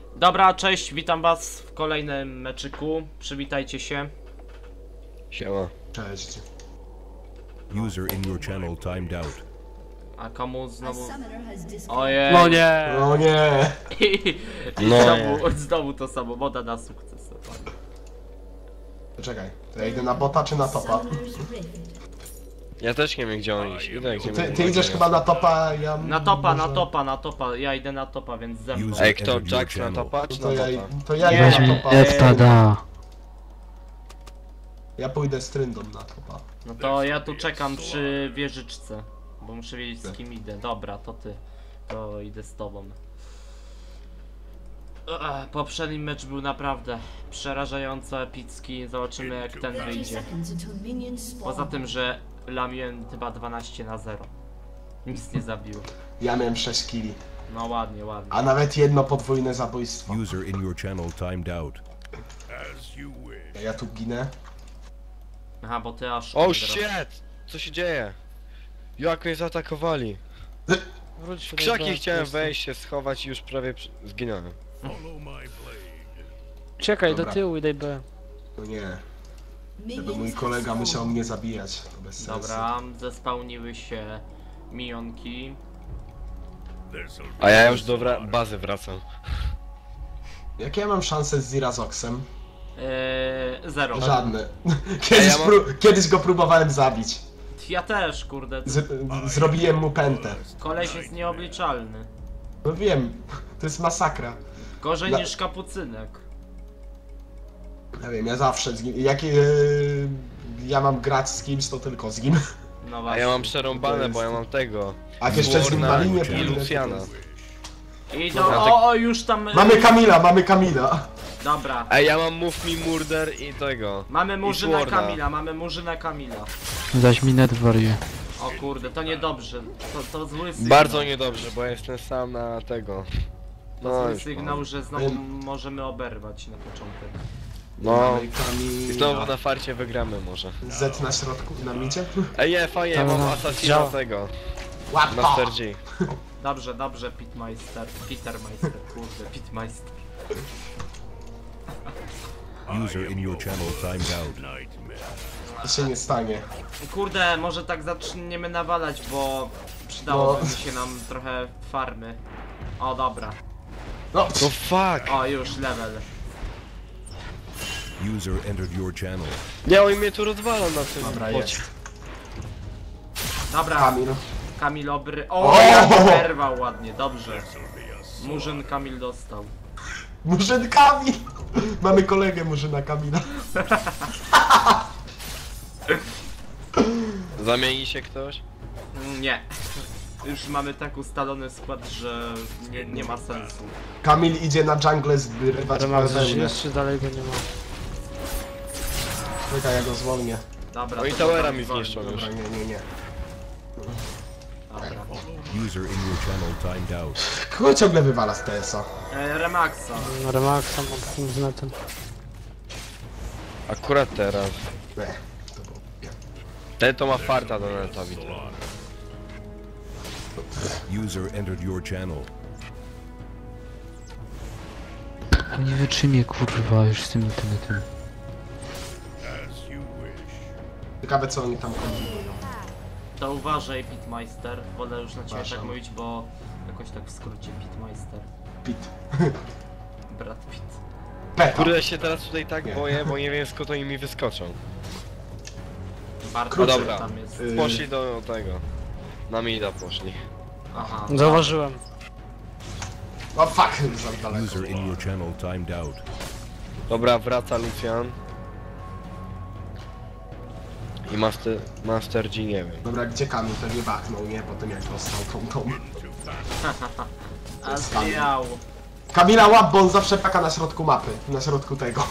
Dobra, cześć, witam was w kolejnym meczyku. Przywitajcie się. Siema. Cześć. User in your channel timed out. A komu znowu... Ojej. Ojej. No nie! No nie! Znowu to samo, moda na sukces. Czekaj, to ja idę na bota czy na topa? Ja też nie wiem gdzie on iść. Idę gdzie Ty idziesz chyba na topa, ja... Na topa, może- na topa. Ja idę na topa, więc ze mną. Ej, kto? Jack na topa czy To na ja, topa? to ja Nie. idę na topa. Espada. Ja pójdę z Tryndą na topa. No to ja tu czekam przy wieżyczce. Bo muszę wiedzieć z kim idę. Dobra, to ty. To idę z tobą. Poprzedni mecz był naprawdę przerażająco epicki. Zobaczymy jak ten wyjdzie. Poza tym, że lamiłem chyba 12-0. Nic nie zabiło. Ja miałem 6 killi. No ładnie, ładnie. A nawet jedno podwójne zabójstwo. User in your channel timed out. Ja tu ginę. Aha, bo ty aż... Oh shit! Co się dzieje? Jak mnie zaatakowali? W krzaki chciałem wejść, się schować i już prawie zginąłem. Czekaj, Dobra. do tyłu i daj B. No nie. Żeby mój kolega musiał mnie zabijać. To bez sensu. Dobra, zespałniły się minionki. A ja już do bazy wracam. Jakie ja mam szanse z Zirazoxem? Zero. Żadne. mam- Kiedyś go próbowałem zabić. Ja też, kurde. Zrobiłem mu pętę. Koleś jest nieobliczalny. No wiem, to jest masakra. Gorzej Na- niż kapucynek. Ja wiem, ja zawsze z nim. Jak ja mam grać z kimś, to tylko z nim. No A właśnie. ja mam przerąbane, bo ja mam tego. A jak jeszcze z nim na Warna linię i pójdę, to Luciana. jest- I do... O, już tam... Mamy Kamila, mamy Kamila. Dobra. Ej, ja mam Move Me Murder i tego. Mamy Murzyna Warna. Kamila, mamy Murzyna Kamila. Zaś mi net wariuje. O kurde, to niedobrze. To zły sygnał. Bardzo niedobrze, bo ja jestem sam na tego. To No zły już sygnał, że znowu Wiem. możemy oberwać na początek. No. Mamy I Kamila. znowu na farcie wygramy może. Z na środku na micie. Ej, nie, fajnie, mam Dobra, Assassina działa. tego. Łatwo! Master G. Dobrze, Pitmeister. Petermeister, kurde, Pitmeister. User in your channel timed out. To się nie stanie. Kurde, może tak zaczniemy nawalać, bo przydałoby No. mi się nam trochę farmy. O, dobra. No, No fuck! O, już level. User entered your channel. Nie, oni mnie tu rozwalą na tym dobra, bocie. jest. Dobra, Kamil. Kamil obry... O! O, jak oberwał ładnie, dobrze. Murzyn Kamil dostał. Murzyn Kamil! Mamy kolegę Murzyna Kamila. Zamieni się ktoś? Nie. Już mamy tak ustalony skład, że nie ma sensu. Kamil idzie na jungle zbywać Ale ma coś bawełnę. jest, czy dalej go nie ma? Czekaj, ja go zwolnię. Dobra. Oni to towera tam mi zwolni. zniszczą już. Dobra, nie. Dobra. User in your channel timed out. Kogo ciągle wywala z TS-a? Remaxa. Remaxa mam takim z netem. Akurat teraz. Nie, to było... Ten to ma farta do neta, widzę. User entered your channel. Nie wytrzymie kurwa już z tym internetem. Ciekawe co oni tam kombinują. To uważaj, Pitmeister. Wolę już na ciebie tak Uważam. mówić, bo jakoś tak w skrócie Pitmeister. Pit. Brad Pitt. Peta. Kurde, się teraz tutaj tak boję, bo nie wiem skąd oni mi wyskoczą. Bardzo Krócej. Dobra. tam jest. Poszli do tego. Na mida poszli. Aha. Zauważyłem. O fuck, za daleko. User in your channel timed out. Dobra, wraca Lucian. I Master G nie wiem. Dobra, gdzie Kamil? Pewnie wachnął, nie? Po tym jak dostał tą. A zjał. Kamila łap, bo on zawsze paka na środku mapy. Na środku tego.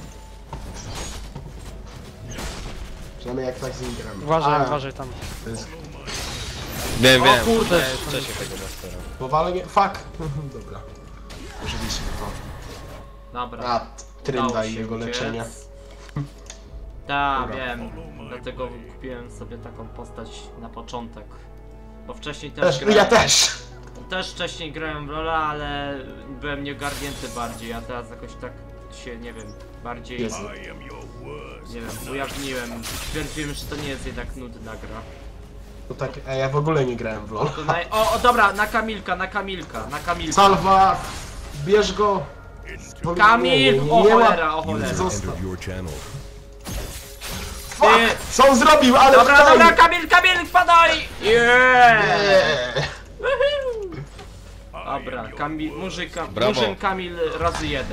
Przynajmniej jak tak z nim gramy. Uważaj tam. To jest Wiem, O wiem. kurde. Ja wcześniej tego Mastera. powalenie. Fuck! Dobra. Użyliśmy to. Dobra. A, Trynda Udało i się jego uciec. leczenie. Tak, Dobra. wiem. Dlatego kupiłem sobie taką postać na początek. Bo wcześniej Też, grałem, ja też! też wcześniej grałem w LoL'a, ale byłem nieogarnięty bardziej, a teraz jakoś tak się, nie wiem, bardziej, Jezu. nie wiem, ujawniłem. Stwierdziłem, że to nie jest jednak nudna gra. To tak, ja w ogóle nie grałem w LoL. To o, dobra, na Kamilka. Salwa! Bierz go! Kamil! O nie cholera, o User cholera. Zostaw. entered your channel. Fuck! Co on zrobił, ale Dobra, wdaj! dobra, Kamil, wpadaj! Yeah! Nie. Dobra, Brawo. Murzyn Kamil razy 1.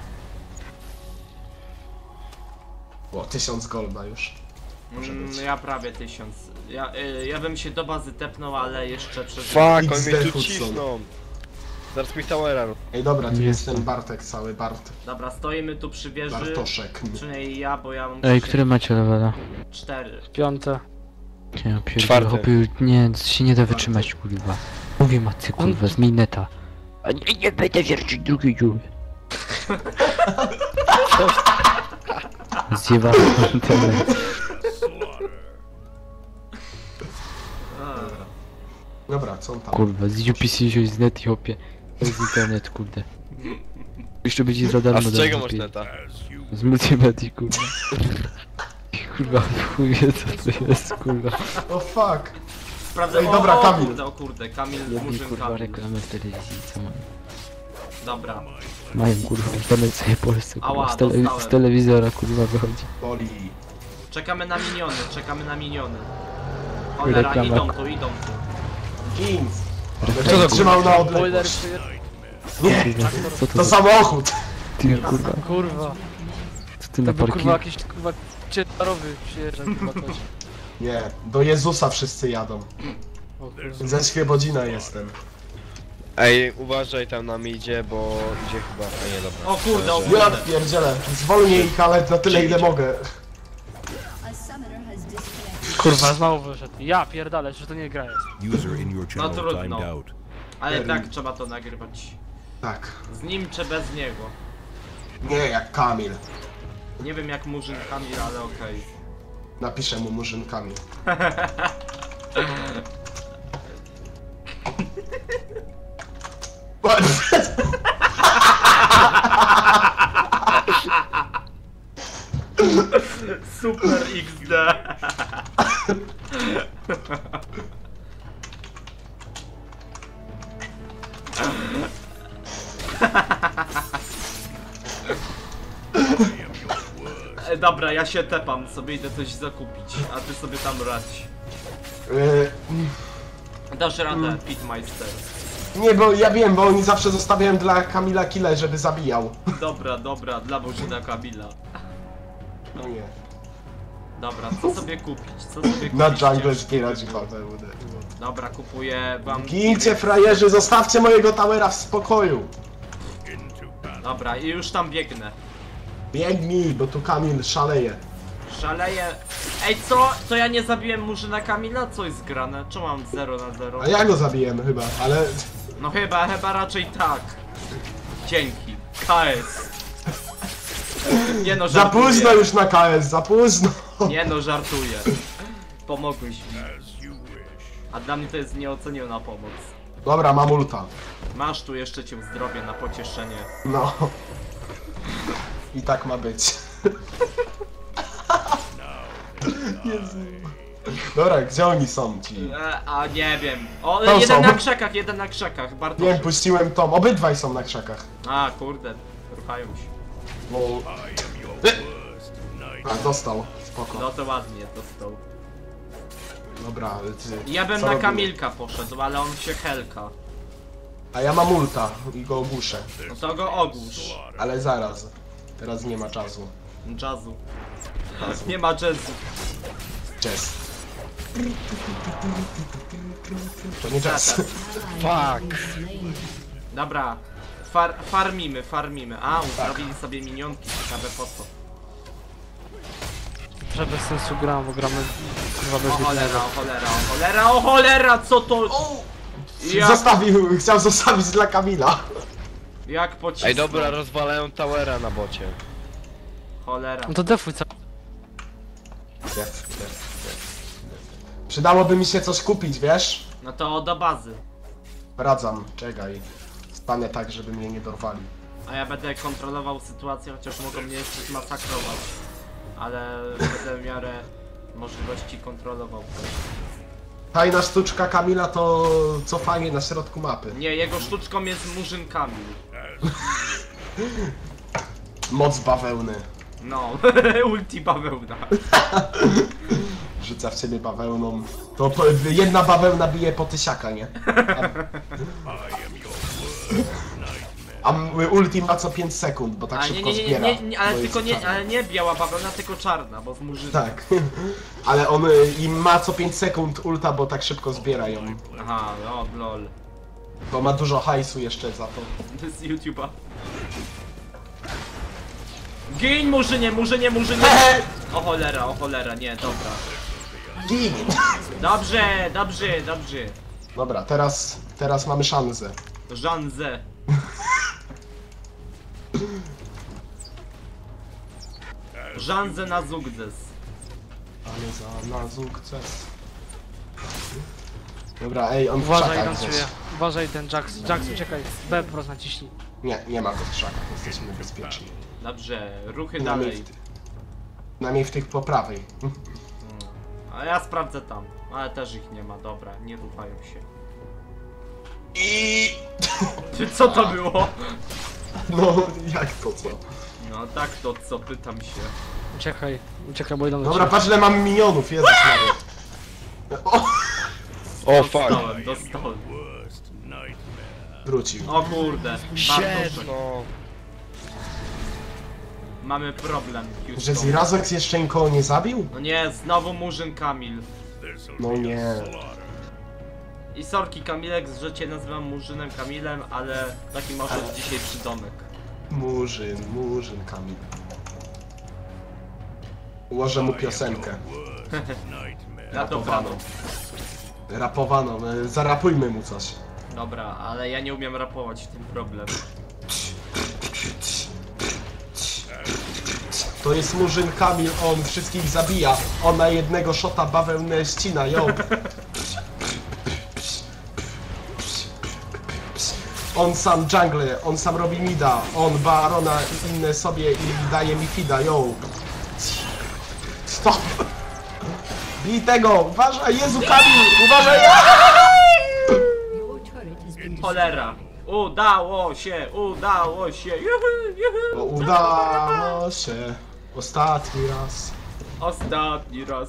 O, 1000 golda już. Może być. Ja prawie 1000. Ja bym się do bazy tepnął, ale jeszcze przed... Fuck, on XD mnie tu Hudson. cisną. Zaraz mi towera. Ej, dobra, tu Nie jest jestem. ten Bartek cały, Bart. Dobra, stoimy tu przy wieży. Bartoszek. Przynajmniej ja, bo ja mam... Ej, które macie levela? 4. Piąte. Ja pierdolę, Czwarte. chłopie, nie, się nie da wytrzymać, kurwa. Mówię matce, kurwa, zmień neta. A nie będę wiercić drugiej dziury. Zjebałem internet. Dobra, co on tam? Kurwa, z UPC wziąć z net i hopie. To jest internet, kurde. Jeszcze będzie za darmo A z czego dam masz lepiej. neta? Z multimedii, kurwa. Kurwa, chuj wie co to jest, kurwa. O fuck! Sprawdzę, Ej, dobra, Kamil. O kurde, Kamil, Jedni, Murzyn kurwa, Kamil. reklamy w telewizji, co mam. Dobra. Mają, kurwa, internet całej Polsce, kurwa, Ała, z dostałem. telewizora, kurwa, wychodzi. Boli. Czekamy na miniony. Cholera, Reklama. idą tu. Kings! Co to, Trzymał na Boiler odległość. przyjeżdża. Nie! kurwa, co to To za... samochód! Ty, kurwa, Kurwa. co ty na To był parking? kurwa jakiś kurwa ciężarowy przyjeżdża chyba coś. Nie, do Jezusa wszyscy jadą. O kurwa. Ze Świebodzina jestem. Ej, uważaj tam nam idzie, bo idzie chyba... A nie, dobra. O kurde, o Że- kurde. Ja pierdzielę, zwolnię ich, ale na tyle ile mogę. Kurwa, znowu wyszedł. Ja pierdolę, że to nie gra jest. User in your channel trudno. timed out. Ale tak trzeba to nagrywać. Tak. Z nim czy bez niego. Nie, jak Kamil. Nie wiem jak Murzyn Kamil, ale okej. Napiszę mu murzynkami. Super XD. Dobra, ja się tepam, sobie idę coś zakupić, a ty sobie tam radź. Dasz radę, Pitmeister. Nie, bo ja wiem, bo oni zawsze zostawiają dla Kamila kile, żeby zabijał. Dobra, dla Murzyna Kamila. No nie. Dobra, co sobie kupić? Co sobie kupić? Na jungle ciężko zbierać by było. wodę. Dobra, kupuję wam... Gincie frajerzy, zostawcie mojego towera w spokoju. Dobra, i już tam biegnę. Biegnij, bo tu Kamil szaleje. Szaleję. Ej, co? To ja nie zabiłem Murzyna Kamila? Co jest grane? Czemu mam 0 na 0? A ja go zabiłem chyba, ale... No chyba raczej tak. Dzięki. KS. Nie no, Za żartuję. późno już na KS, za późno. Nie no, żartuję. Pomogłeś mi. A dla mnie to jest nieoceniona pomoc. Dobra, mam ulta. Masz tu jeszcze cię zdrowie na pocieszenie. No. I tak ma być. Jezu. Dobra, gdzie oni są ci? A nie wiem. O, Tam jeden są. na krzakach, Nie, Bartosz. puściłem Tom. Obydwaj są na krzakach. A, kurde, ruchają się. Bo... A, dostał. Spoko. No to ładnie dostał. Dobra, ale ty... Ja bym co na robimy? Kamilka poszedł, ale on się helka. A ja mam ulta i go ogłuszę. No to go ogłusz. Ale zaraz. Teraz nie ma czasu. Jazzu. Nie ma jazzu. Jazz. To nie jazz. Fuck! Dobra. Farmimy. A, zrobili sobie minionki, ciekawe po co. Że bez sensu gram, bo gramy kurwa bez O jednego. cholera, o cholera, co to? Jak, Chciał zostawić dla Kamila. jak pocisnął. Ej, dobra, rozwalają towera na bocie. Cholera. No to defuj co? Przydałoby mi się coś kupić, wiesz? No to do bazy. Wracam, czekaj. Stanę tak, żeby mnie nie dorwali. A ja będę kontrolował sytuację, chociaż mogą mnie jeszcze zmasakrować. Ale będę w miarę możliwości kontrolował. Tajna sztuczka Kamila to cofanie na środku mapy. Nie, jego sztuczką jest Murzyn Kamil. Moc bawełny. No, ulti bawełna. Rzuca w ciebie bawełną. To jedna bawełna bije po tysiaka, nie? A ulti ma co 5 sekund, bo tak A szybko zbiera. ale bo tylko jest nie, czarny. ale nie biała bawełna, tylko czarna, bo z Murzynem. Tak. Ale on im ma co 5 sekund ulta, bo tak szybko zbiera ją. Aha, no lol. Bo ma dużo hajsu jeszcze za to. Z YouTube'a. Gin Murzynie, Murzynie! O cholera, nie, dobra. Gin! Dobrze. Dobra, teraz mamy szansę. Żanze. Żanze na sukces. Ale na sukces. Dobra, ej, on w Uważaj, krzakach tam gdzieś. czuję. Uważaj ten Jax, Jax uciekaj. B po prostu naciśnij. Nie ma go w krzakach, jesteśmy bezpieczni. Dobrze, ruchy Przynajmniej dalej. Przynajmniej w tych po prawej. A ja sprawdzę tam, ale też ich nie ma, dobra, nie ruchają się. I... Ty, co to było? No, jak to co? No tak to co, pytam się. Uciekaj, bo idą do Dobra, ciebie. patrz ile mam minionów, Jezus Maria. O! O fuck. Dostałem. Wrócił. O kurde, Shit, Bartoszek. no. Mamy problem, Że Houston. Zirazox jeszcze nikogo nie zabił? No nie, znowu Murzyn Kamil. No nie. I sorki Kamilek, że cię nazywam Murzynem Kamilem, ale taki może dzisiaj przydomek. Murzyn Kamil. Ułożę mu piosenkę. Na dobrano. Rapowaną, zarapujmy mu coś. Dobra, ale ja nie umiem rapować, w tym problem. To jest Murzyn Kamil, on wszystkich zabija. On na jednego szota bawełnę ścina, ją. On sam jungle, on sam robi mida, on barona i inne sobie i daje mi fida, ją. Stop! Bij tego! Uważaj, Jezu Kamil! Uważaj! Cholera! Udało się! Juhu! No, udało się. Ostatni raz. Ostatni raz.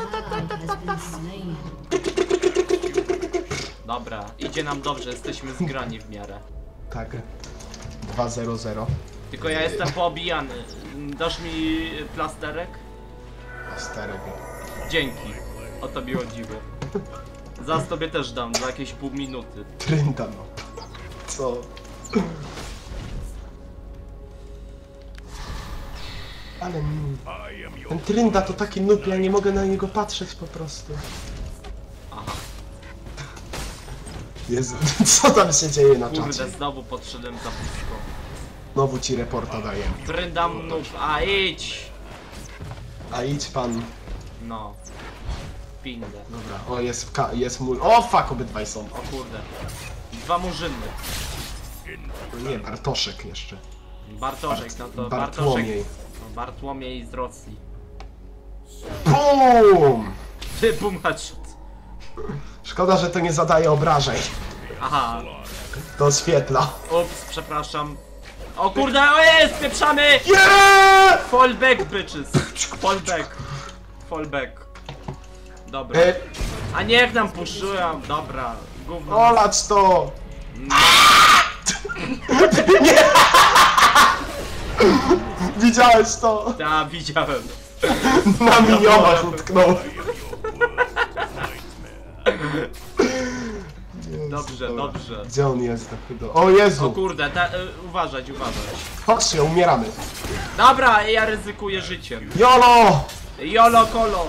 Dobra, idzie nam dobrze, jesteśmy zgrani w miarę. Tak. 2-0-0. Tylko ja jestem poobijany. Dasz mi plasterek? Starego. Dzięki. O to mi chodziło. Zaraz tobie też dam, za jakieś pół minuty. Trynda no. Co? Ale ten Trynda to taki noob, ja nie mogę na niego patrzeć po prostu. Aha, Jezu, co tam się dzieje na czacie? kurde, znowu podszedłem za blisko. Znowu ci reporta daję. Tryndam noob, a idź! A idź pan. No. Pindę. Dobra, o jest mój. O fuck, obydwaj są. O kurde. Dwa murzyny. Nie, Bartoszek jeszcze. Bartoszek, no to Bartłomiej. No, Bartłomiej z Rosji. BUM! Ty, bum headshot. Szkoda, że to nie zadaje obrażeń. Aha. To oświetla. Ups, przepraszam. O kurde, o jest, pieprzamy! Yeah! Fallback, bitches. Fallback. Dobra. A niech nam puszują, dobra. Gówno. Olać to! Widziałeś to? Ja widziałem. Na minionach utknął. Dobrze. Gdzie on jest? O Jezu! O kurde, uważać. Chodźcie, umieramy. Dobra, ja ryzykuję życiem. YOLO! Jolo kolo.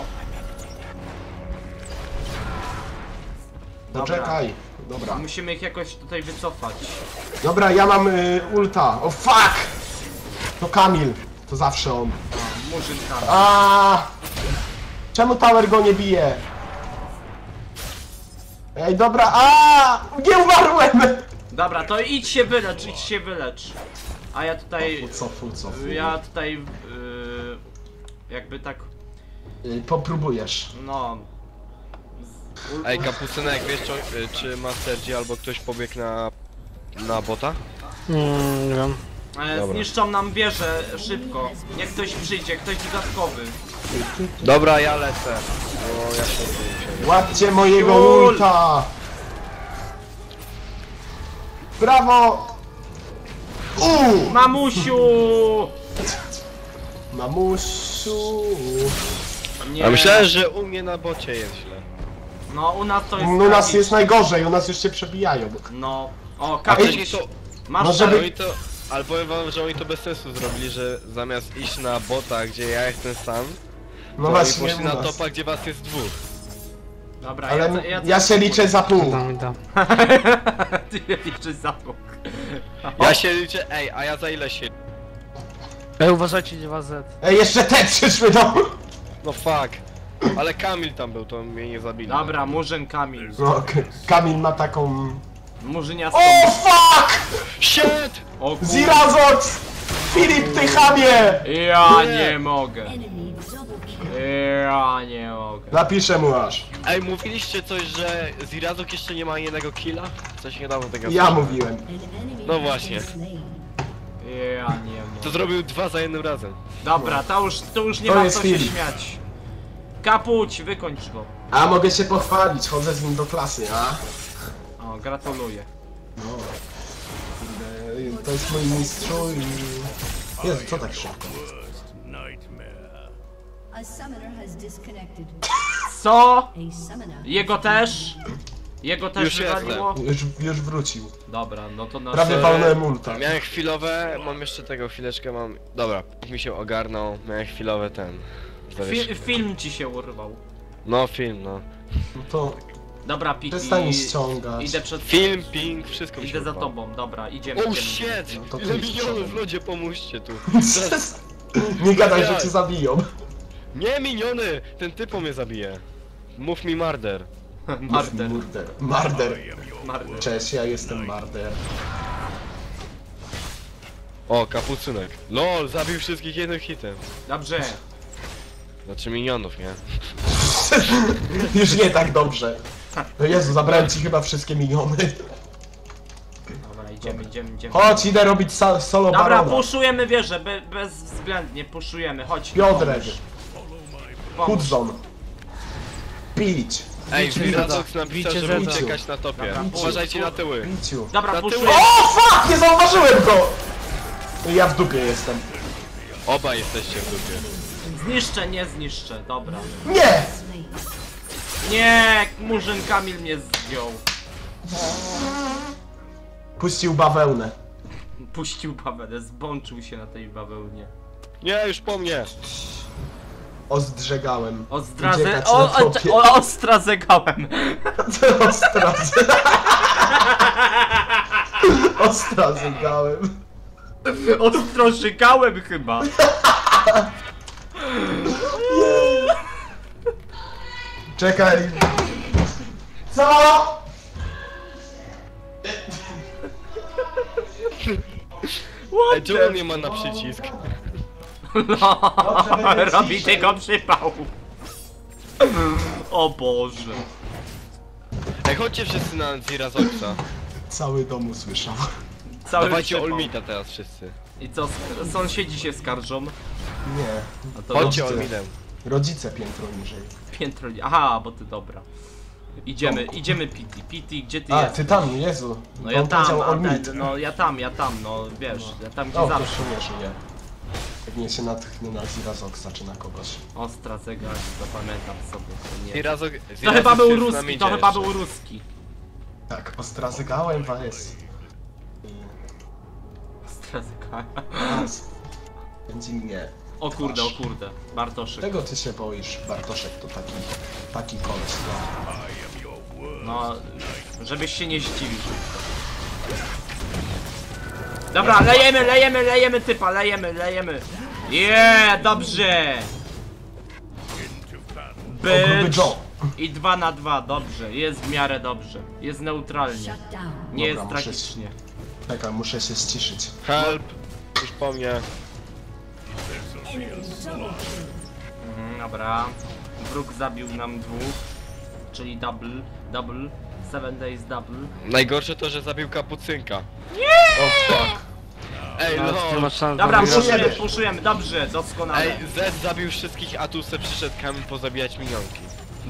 Dobra. Poczekaj. Dobra. Musimy ich jakoś tutaj wycofać. Dobra, ja mam ulta. O fuck! To Kamil. To zawsze on. Murzynka. A! Czemu Tower go nie bije? Ej, dobra, nie umarłem! Dobra, to idź się wylecz. A ja tutaj... Cofu. Ja tutaj... jakby tak... Popróbujesz. No... Ej, Kapucynek, wiesz czy Master G albo ktoś pobiegł na bota? Nie wiem. Dobra. Zniszczą nam wieżę szybko. Niech ktoś przyjdzie, ktoś dodatkowy. Dobra, ja lecę. Bo ja się nie Łapcie mojego Jul! ulta! Brawo! Mamusiu! Mamusiu! Nie. A myślałem, że u mnie na bocie jest źle. No u nas to jest... U nas tragicznie. jest najgorzej, u nas już się przebijają. No... O, A Kapić, wcześniej to... masz no, żeby- żeby... Oni to... Ale powiem wam, że oni to bez sensu zrobili, że zamiast iść na bota, gdzie ja jestem sam, No to oni właśnie, poszli u na nas. topa, gdzie was jest dwóch. Dobra, Ale ja się liczę za pół. Dam. Ty liczysz za bok. Ja się liczę, ej, a ja za ile się... Ej, uważajcie, nie was Z. Ej, jeszcze te przyszły do... No fuck. Ale Kamil tam był, to mnie nie zabili. Dobra, Murzyn Kamil. No, Kamil ma taką... Murzyniastą... O fuck! Shit! O kur... Zirazox! Filip, ty chamie! Ja nie mogę. Ja nie mogę. Napiszę mu aż. Ej, mówiliście coś, że Zirazok jeszcze nie ma jednego killa? Coś niedawno tego Ja słyszałem. mówiłem. No właśnie. Ja nie mogę. To zrobił dwa za jednym razem. Dobra, to już nie To ma jest co się Filip. śmiać. Kapuć, wykończ go. A mogę się pochwalić, chodzę z nim do klasy, a? O, gratuluję. No. Kurde, to jest mój mistrzu i... Jezu, co tak szybko? A summoner has disconnected. Co? A summoner. Jego też? Jego też Już wywaliło? Już wrócił. Dobra, no to na Prawie walnąłem ulta. Miałem chwilowe, mam jeszcze tego chwileczkę, mam... Dobra, mi się ogarnął, miałem chwilowe ten... Film ci się urwał. No film, no. No to Dobra, Piki. przestań ściągać. Idę przed... Film, ping, wszystko mi się Idę za urwało. tobą, dobra, idziemy. Oh idziemy. shit! No to Ile ty milionów w strzelaj. lodzie, pomóżcie tu. Nie gadaj, że cię zabiją. Nie miniony! Ten typo mnie zabije. Mów mi marder. Marder. Marder. Marder. Cześć, ja jestem Marder. O, kapucynek. LOL, zabił wszystkich jednym hitem. Dobrze. Znaczy minionów, nie? Już nie tak dobrze. No Jezu, zabrałem ci chyba wszystkie miniony. Dobra, idziemy. Chodź, idę robić solo Dobra, barona. puszujemy wieżę, bezwzględnie puszujemy, chodź. Piotrek, Pomóż. Hudson. Pić. Ej, Bicie Zirazox napisał, bicie żeby Zeta. uciekać na topie. Dobra, Uważajcie na tyły. Piciu. Dobra, Na tył. puszujemy. O fuck, nie zauważyłem go! Ja w dupie jestem. Oba jesteście w dupie. Zniszczę, nie zniszczę, dobra. Nie! Nie, Murzyn Kamil mnie zdjął. Puścił bawełnę. Puścił bawełnę, zbączył się na tej bawełnie. Nie, już po mnie. Ozdrzegałem. Ostrazę... Uciekać na topie. Ostrazegałem. Ostrazę. Ostrazygałem. Ostrożygałem chyba. Czekaj. Co? Ej, czemu nie ma na przycisk? No, będę robi ciszej. tego przypał. O Boże. Ej, chodźcie wszyscy na Zirazoxa. Cały dom usłyszał. Cały Dawajcie przypał. Olmita teraz wszyscy. I co, sąsiedzi się skarżą? Nie. A to Chodźcie dobrze. Olmitem. Rodzice piętro niżej. piętro... Aha, bo ty dobra. Idziemy Pity, gdzie ty A, jesteś? ty tam, Jezu. No ja On tam, powiedział a Olmit. ten, no ja tam, no wiesz, ja tam gdzie O, zawsze. proszę nie. Pewnie się natchnie na Zirazoxa czy na kogoś. Ostra cega, zapamiętam sobie. To, nie. Zirazox... To chyba był jest na ruski, midzie to chyba jeszcze. był ruski. Tak, ostrazygałem was. Ostra cega. Będzie mnie. O kurde, Bartoszek. Czego ty się boisz? Bartoszek to taki koleś. No, żebyś się nie zdziwił. Dobra, lejemy typa, lejemy. Dobrze! O, gruby Bitch! Joe. I 2 na 2, dobrze, jest w miarę dobrze. Jest neutralnie, Shut down. nie Dobra, jest muszę tragicznie. Czekaj, muszę się ściszyć. Help! Już po mnie. Dobra. Wróg zabił nam 2. Czyli double. 7 days double. Najgorsze to, że zabił kapucynka. Nie! O fuck. Ej, No, nie no. ma szans. Dobra, Puszujemy. puszujemy, dobrze, doskonale. Ej, Z zabił wszystkich, a tu se przyszedł Kamil pozabijać minionki.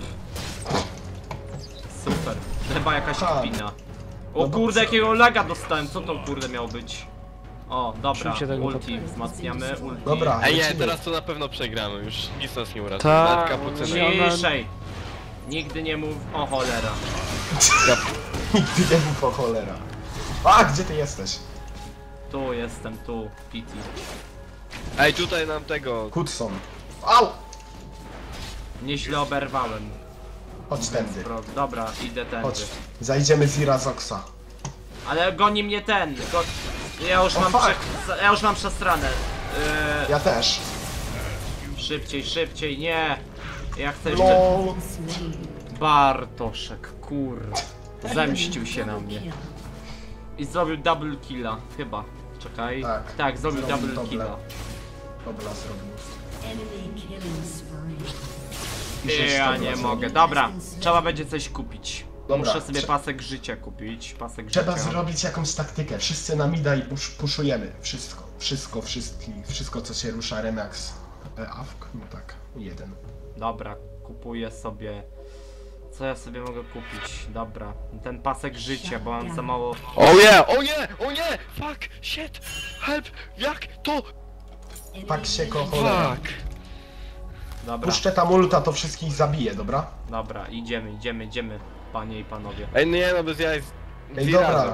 Super, chyba jakaś Tak. kpina. No O bo kurde, co? jakiego laga dostałem, co to kurde miało być? O, dobra, Czujcie tego ulti, wzmacniamy, ulti. Dobra, Ej, nie, lecimy. teraz to na pewno przegramy, już nic nas nie uratuje. Tak, Nawet kapucynek. nie. Ciszej. Nigdy nie mów, o cholera. Nigdy nie mów o cholera. A, gdzie ty jesteś? Tu jestem, tu, Pity. Ej, tutaj nam tego... Hudson. Au! Nieźle oberwałem. Chodź tędy. Dobra, idę tędy. Chodź. Zajdziemy z Irazoxa. Ale goni mnie ten, ja już O, mam fuck. ja już mam przestranę. Ja też. Szybciej, nie. Ja chcę jeszcze... LOL. Bartoszek, kurde. Zemścił się na mnie. I zrobił double killa, chyba. Czekaj. Tak, zrobił zrobił double doble. killa. Dobra, zrobił. Enemy killing spree. Musisz Ja dobra nie zrobić. mogę. Dobra, trzeba będzie coś kupić. Dobra, Muszę sobie trze- pasek życia kupić. Pasek Trzeba życia. zrobić jakąś taktykę. Wszyscy na mida i puszujemy. Wszystko co się rusza. Remax. Awk? No tak. 1. Dobra, kupuję sobie. Co ja sobie mogę kupić? Dobra, ten pasek życia, bo mam za mało. O nie, o nie, o nie! Fuck, shit, help, jak to? Tak się cholera. Fuck. Dobra, Puszczę tam ulta, to wszystkich zabiję, dobra? dobra, idziemy, panie i panowie. Ej, nie no, bez jaj. Ej, dobra.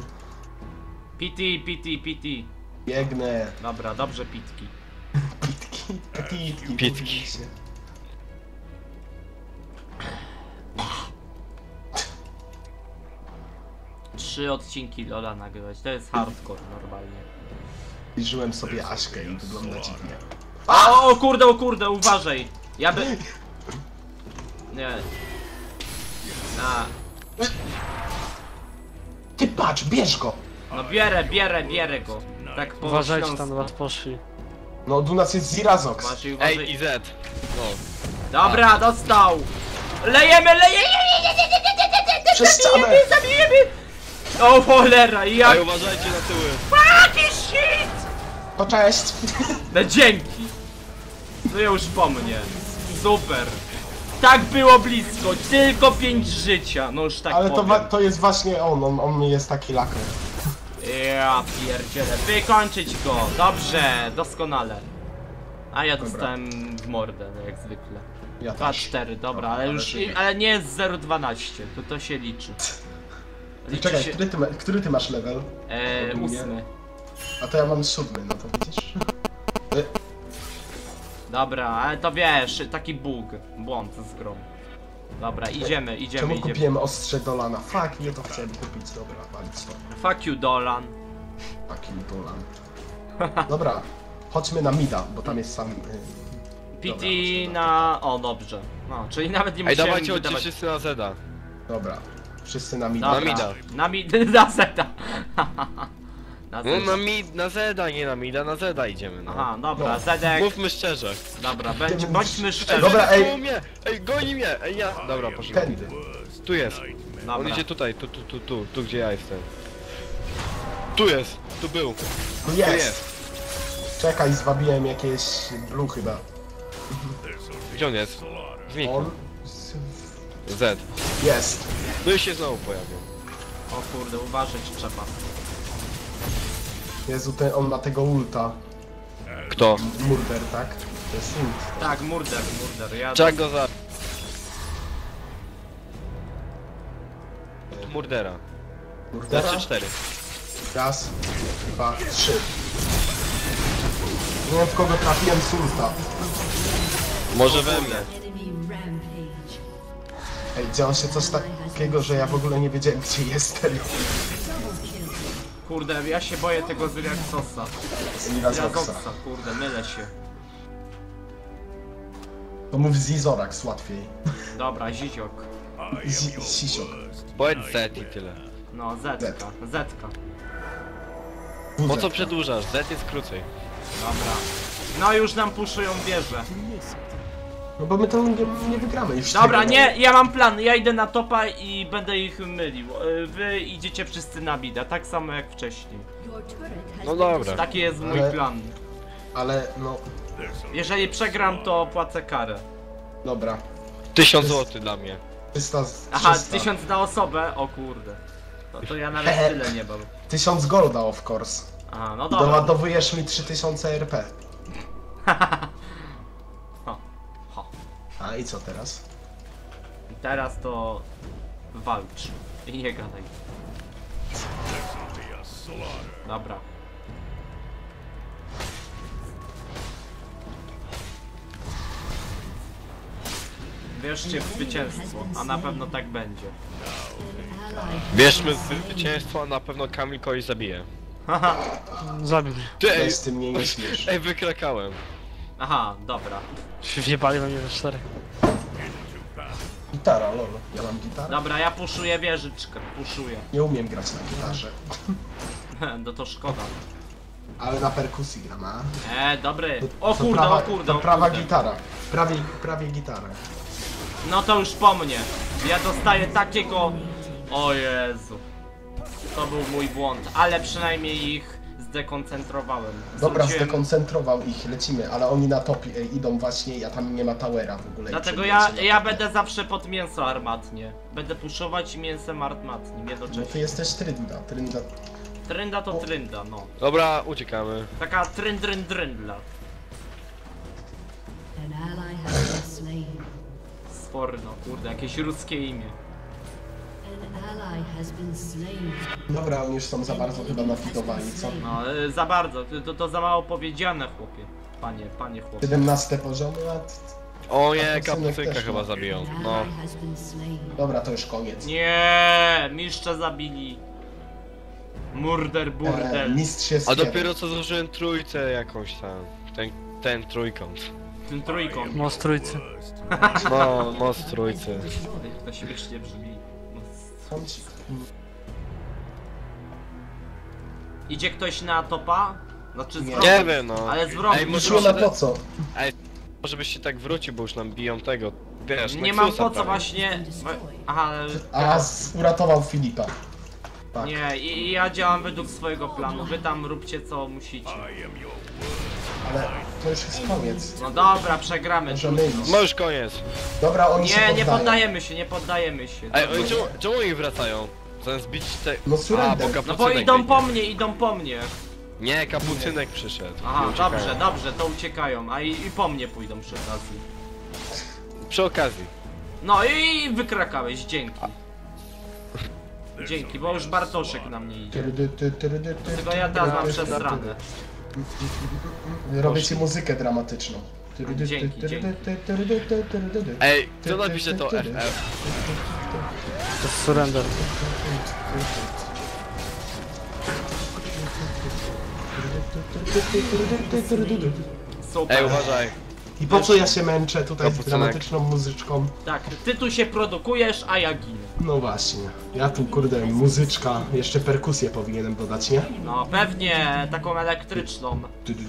Pity. Biegnę. Dobra, dobrze, pitki. Pitki. Pitki. 3 odcinki Lola nagrywać, to jest hardcore normalnie. Zbliżyłem sobie Aśkę i wygląda dziwnie. O kurde, uważaj! Ja by... Nie. A, Ty patrz, bierz go! no bierę go. Tak po Uważajcie, śląsku. tam do was poszli. No, u nas jest Zirazox. Uważaj. Ej, i Z. No. Dobra, dostał! Lejemy! Przez ścianę! Zabijemy! O cholera, jak... Ej, uważajcie na tyły. Jaki shit! To cześć! No dzięki! No już po mnie. Super. Tak było blisko, tylko 5 życia, no już tak Ale powiem. to jest właśnie on jest taki laker. Ja pierdzielę, wykończyć go, dobrze, doskonale. A ja dostałem w mordę, no jak zwykle. Ja też. 2-4, dobra, ale już, ale nie jest 0-12, to się liczy. Liczy Czekaj, się, który ty masz level? 8. A to ja mam 7, no to widzisz? Dobra, ale to wiesz, taki błąd z grą. Dobra, idziemy. Czemu kupiłem ostrze Dolana? Fuck, nie to chciałem kupić, dobra, walić to. Fuck you, Dolan. Fuck you, Dolan. Dobra, chodźmy na mida, bo tam jest sam... PT Dobra, na... O, dobrze. No, czyli nawet nie Ej, musiałem dawajcie chodźcie wydawać... wszyscy na Zeda. Dobra, wszyscy na mida. Dobra, Na mida. Na mida. Na Zeta. Na No Zeta. na Zeda, nie na Mida, na Zeda idziemy, no. Aha, dobra, No. Zedek. Mówmy szczerze. Dobra, bądźmy szczerzy. Ej, Dobra, Zedek ej. koło mnie! Ej, goni mnie! Ej, ja... Dobra, poszedłem. Tędy. Tu jest. On Dobra. idzie tutaj, tu gdzie ja jestem. Tu jest, tu był. Tu Tu jest! jest. Czekaj, zwabiłem jakieś blue chyba. Gdzie on jest? Zniknął. On... Z. Jest. No i się znowu pojawił. O kurde, uważać trzeba. Jezu, on ma tego ulta. Kto? Murder, tak? To jest ult. Tak, murder, ja... Trzeba go za... Murdera. Murdera? Znaczy 4. Raz, 2, 3. Nie wiem w kogo trafiłem z ulta. Może we mnie. Enemy rampage. Ej, działo się coś takiego, że ja w ogóle nie wiedziałem gdzie jestem. Kurde, ja się boję tego Zyriaksosa. Z Irazoxa. Zyriaksosa, kurde, mylę się. To mów Zizorax łatwiej. Dobra, ziziok. Sisiok. Powiedz Z i tyle. No, zetka. Zetka. Po co przedłużasz? Z jest krócej. Dobra. No już nam puszują wieżę. No bo my to nie wygramy już. Dobra, tego, nie, ja mam plan. Ja idę na topa i będę ich mylił. Wy idziecie wszyscy na bida, tak samo jak wcześniej. Your turret has No been dobra. Taki jest mój Ale- plan. Ale no, Jeżeli przegram, to płacę karę. dobra. 1000 zł dla mnie. 300, Aha, 300. 1000 na osobę? O kurde. To ja nawet tyle nie mam. 1000 golda of course. Aha, no I dobra. doładowujesz mi 3000 RP. Ho. Ho. A i co teraz? I teraz to walcz. I nie gadaj. Dobra. Wierzcie w zwycięstwo, a na pewno tak będzie. ally. Wierzmy w zwycięstwo, a na pewno Kamil kogoś zabije. Zabił mnie. Ty, ej, Weź z tym mnie nie śmiesz. ej, wykrakałem. Aha, dobra. Wjebali we mnie we 4. Gitara, lol. Ja mam gitarę? Dobra, ja puszuję wieżyczkę, puszuję. Nie umiem grać na gitarze. No to szkoda. Ale na perkusji gram, a? Dobry. To- O to kurde, prawa, o kurde, To o prawa kurde. gitara. Prawie gitara. No to już po mnie. Ja dostaję takiego... O Jezu. To był mój błąd, ale przynajmniej ich zdekoncentrowałem. Dobra, Zwróciłem- zdekoncentrował ich, lecimy, ale oni na top idą właśnie, ja tam nie ma towera w ogóle. i Dlatego przebiję się ja na topie. będę zawsze pod mięso armatnie. Będę puszować mięsem armatnim No jednocześnie. ty jesteś trynda. Trynda to trynda, no. Dobra, uciekamy. Taka dryndla. An ally has been slain. Sforno, kurde, jakieś ruskie imię. An ally has been slain. Dobra, oni już są za bardzo chyba nafidowani, co? No, za bardzo, to za mało powiedziane, chłopie. Panie chłopie. 17 poziomy, a... O nie, Kapucynek kapucynka też chyba ma. zabiją. An No. ally has been slain. Dobra, to już koniec. Nie, mistrza zabili. Murder burdel. Mistrz jest A jeden. dopiero co zużyłem trójcę jakąś tam. Ten trójkąt. Tym trójką. Most trójcy. No, most trójcy. To śmiesznie brzmi. Kącik. Idzie ktoś na topa? Znaczy z Nie. wrogów. Nie wiem, no. Ale z wrogów. Ej, może Szula się po co? Może byś się tak wrócił, bo już nam biją tego. Wiesz, Nie mam Nexusa po co prawie. właśnie. Aha, Uratował Filipa. Tak. nie, i ja działam według swojego planu. Wy tam róbcie co musicie. Ale to już jest koniec. No dobra, przegramy. Możemy trudno. iść. No już koniec. Dobra, oni się Nie, nie poddają. poddajemy się. Ej, Dobra. oni czemu oni wracają? Zamiast bić te... No surrender. bo No kapucynek bo idą biegnie. po mnie, idą po mnie. Nie, kapucynek przyszedł. Aha, I uciekają. dobrze, to uciekają. A i po mnie pójdą przy okazji. Przy okazji. No i wykrakałeś, dzięki. Dzięki, bo już Bartoszek na mnie idzie. Tylko ja teraz mam przesrane. Robię ci muzykę dramatyczną. Dzięki. Ej, kto napisze to FF? To jest surrender. Super. Ej, uważaj. I po co ja się męczę tutaj z Kapucynek. dramatyczną muzyczką? Tak, ty tu się produkujesz, a ja ginę. No właśnie. Ja tu kurde, muzyczka, jeszcze perkusję powinienem dodać, nie? No pewnie, taką elektryczną.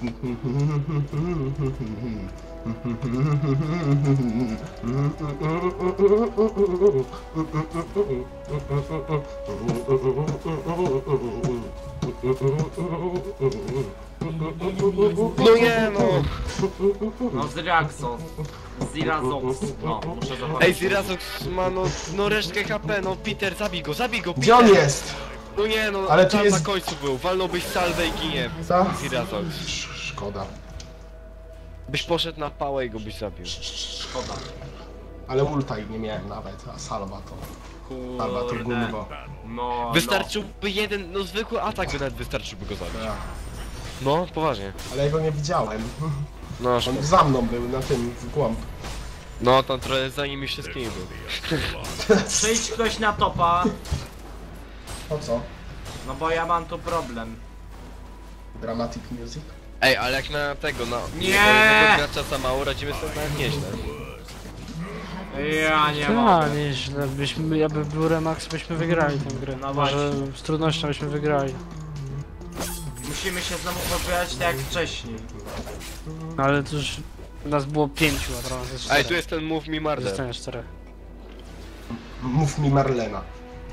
No nie, no. No z Reaxos. Z Irazox. No, muszę zobaczyć. Ej, Zirazox ma no resztkę HP, no Peter, zabij go, Peter. Gdzie on jest? No nie, no, Ale tu tam jest- na końcu był, walnąłbyś salwę i ginie. Co? Zirazox. Szkoda. Byś poszedł na pałę i go byś zabił. Szkoda. Ale ulta nie miałem nawet, a salwa to... Salwa to Kurde. gumbo. No, Wystarczyłby jeden, no zwykły atak by nawet wystarczył, by go zabić. Ja. No, poważnie. Ale ja go nie widziałem. No, On za mną był, na tym, w głąb. no tam trochę za nimi wszystkimi był. Przyjdź ktoś na topa. Po co? No bo ja mam tu problem. Dramatic music? Ej, ale jak na tego, na Nie! jednego gracza za mało, radzimy sobie nawet nieźle. Ja nie A, mogę. nieźle. Jakby był Remax, byśmy wygrali tę grę. No Może właśnie. z trudnością byśmy wygrali. Musimy się znowu pozbierać tak jak wcześniej. No ale to już nas było 5, a teraz jest 4. Ej, tu jest ten Move Me Murder. Zostanie 4. Mów mi Marlena.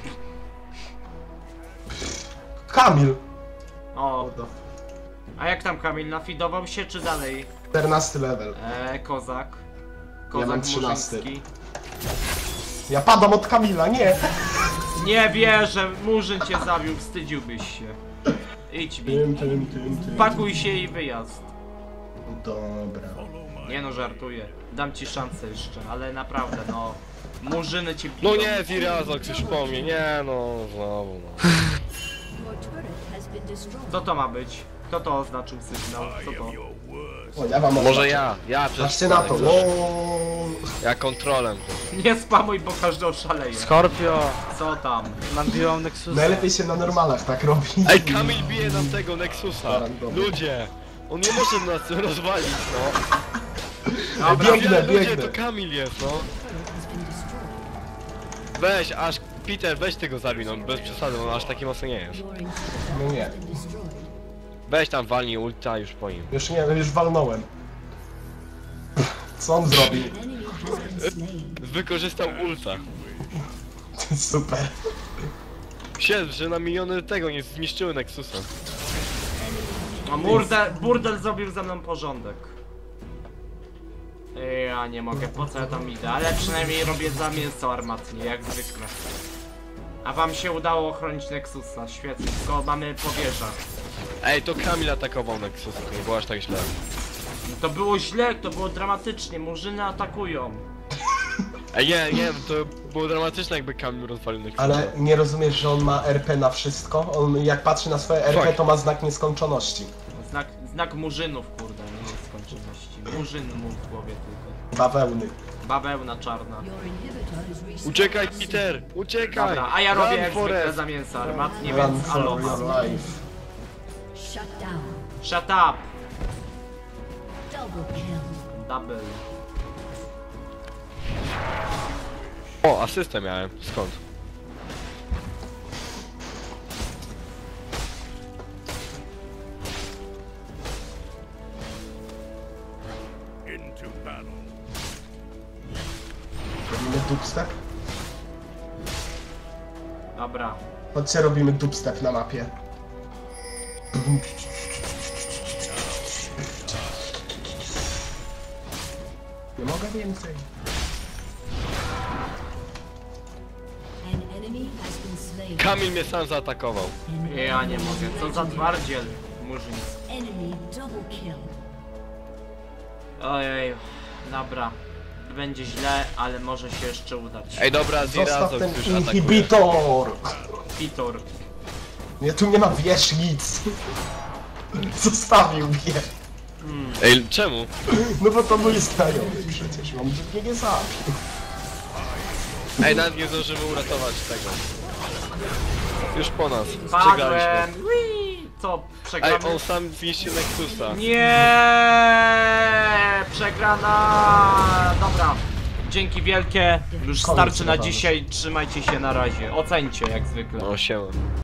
Kamil! O, a jak tam Kamil, nafidował się czy dalej? 14 level. Kozak. Ja Kozak mam 13. murzyński. Ja padam od Kamila, nie! Nie wierzę, Murzyn cię zabił, wstydziłbyś się. Idź mi. Tym. Pakuj się i wyjazd. Dobra. Nie no, żartuję. Dam ci szansę jeszcze, ale naprawdę no. Murzyny ci biją. No nie, Zirazok już po mnie, nie no, znowu no. Your turret has been destroyed. Co to ma być? Kto to oznaczył sygnał? Co to? O, ja wam Może oznaczę. ja przez Patrzcie na to, no. Ja kontrolem. Nie spamuj, bo każdy oszaleje. Scorpio! Co tam? Nam biją Nexusa. Najlepiej się na normalach tak robi. Ej, Kamil bije nam tego Nexusa. Randomy. Ludzie! On nie może nas rozwalić, no. Dobra, Biegnę, Ludzie, biegnę. to Kamil jest, no. Has been destroyed. Weź, aż Peter, weź tego zabij, no bez przesady, on aż taki mocno nie jest. Your inhibitor No nie. has been destroyed. Weź tam walnij ulta już po nim. Już nie, już walnąłem. Co on zrobił? Enemy has been slain. Wykorzystał ulta. Super. Siedź, że na miliony tego nie zniszczyły Nexusa. a burdel zrobił ze mną porządek. Ja nie mogę, po co ja tam idę, ale przynajmniej robię za mięso armatnie, jak zwykle. A wam się udało ochronić Nexusa, świetnie, tylko mamy powierza. Ej, to Kamil atakował Nexusa, to nie było aż tak źle. To było źle, to było dramatycznie, murzyny atakują. Ej, nie, no to było dramatyczne jakby Kamil rozwalił Nexusa. Ale nie rozumiesz, że on ma RP na wszystko? On jak patrzy na swoje RP, Fuck. to ma znak nieskończoności. Znak murzynów, kurde, nie nieskończoności. Murzyn mu w głowie tylko. Bawełny. Bawełna czarna. Your inhibitor is restored. Uciekaj, Peter! Uciekaj! Dobra, a ja robię Run, jak zwykle Forest. za mięso armatnie, Run więc for aloha. your life. Shut down. Shut up! Double kill. Double. O, asystę miałem. Skąd? Robimy dubstep? Dobra. Chodźcie, robimy dubstep na mapie. Nie mogę więcej. An enemy has been slain. Kamil mnie sam zaatakował. Ja nie mogę, co za twardziel murzyński. Enemy double kill. Ojej, dobra. Będzie źle, ale może się jeszcze udać. Ej, dobra, Zostaw Zirazok ten już atakuje. inhibitor! Pitor. Nie, tu nie ma wież nic. Zostawił mnie. Ej, czemu? No bo to mój znajomy przecież, on mnie nie zabił. Ej, nawet nie zdążymy uratować tego. Już po nas. Padłem! Przegraliśmy. Whee! Co, Ej, przegramy? on sam zniszczył Nexusa. Nie! Przegrana! Dobra. Dzięki wielkie. Już Koniec starczy na zabawy. dzisiaj. Trzymajcie się na razie. Ocencie jak zwykle. No, siema.